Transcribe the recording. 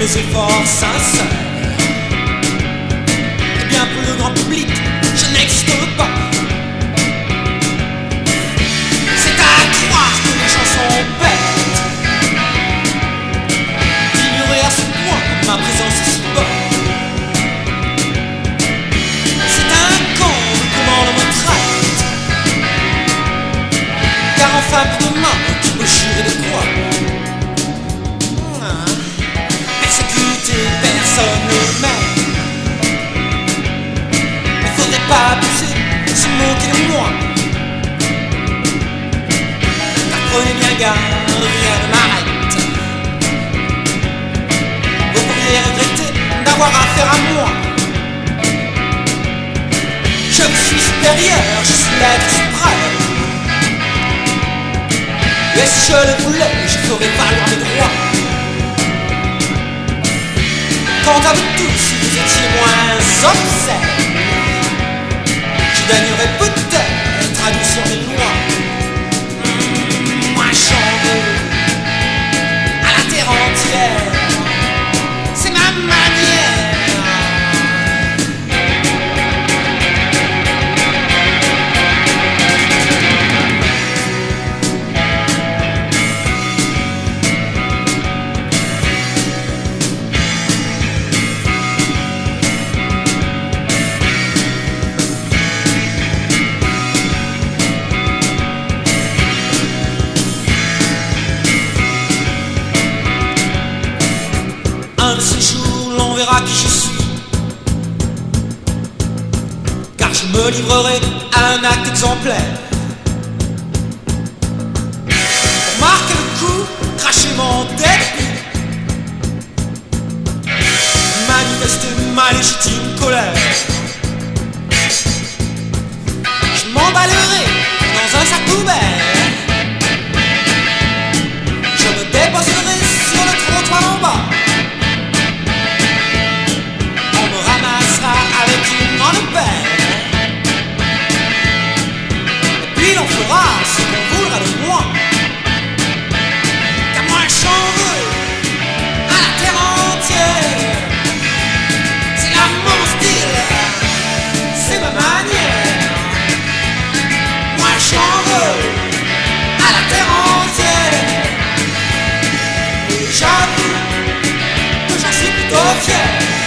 mes efforts sincères. Et bien pour le grand public, je n'existe pas. C'est à croire que les gens sont bêtes d'ignorer à ce point ma présence est si bonne. C'est un con de comment on me traite, car enfin pour demain, tu peux jurer de quoi? Persécuter, personne ne m'aime. Il faudrait pas abuser, se moquer de moi. Car prenez bien garde, rien ne m'arrête. Vous pourriez regretter d'avoir affaire à moi. Je suis supérieur, je suis l'être suprême. Et si je le voulais, je ferais valoir mes droits. Quant à vous tous, si vous étiez moins obscènes, je gagnerais peut-être à adoucir mes lois. Moins changeux, à la terre entière, c'est ma manière. Un de ces jours, l'on verra qui je suis, car je me livrerai à un acte exemplaire. Pour marquer le coup, cracher mon début, manifester ma légitime colère. Je m'emballerai dans un sac poubelle, je me déposerai sur le trottoir en bas. Avec une grande peine, et puis l'on fera ce qu'on voudra de moi. Car moi j'en veux à la terre entière. C'est là mon style, c'est ma manière. Moi j'en veux à la terre entière. Et j'avoue que j'en suis plutôt fier.